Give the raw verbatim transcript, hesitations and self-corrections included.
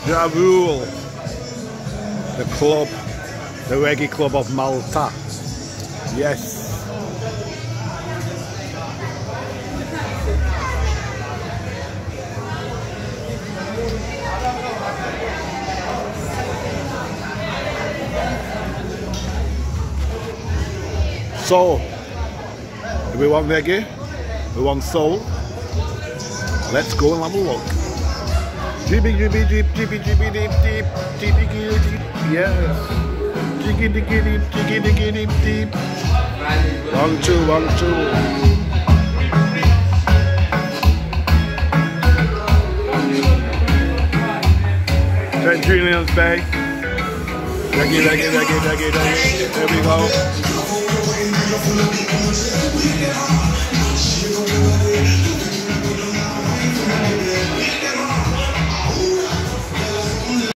Ja Rule, the club, the reggae club of Malta. Yes. So, we want reggae, we want soul. Let's go and have a look. Jibby jibby deep, jibby jibby deep deep, jibby jibby deep, yes. Jiggy diggy deep, jiggy diggy deep deep. One two, one two. Saint Julian's Bay. Reggae, reggae, reggae, reggae, reggae. There we go.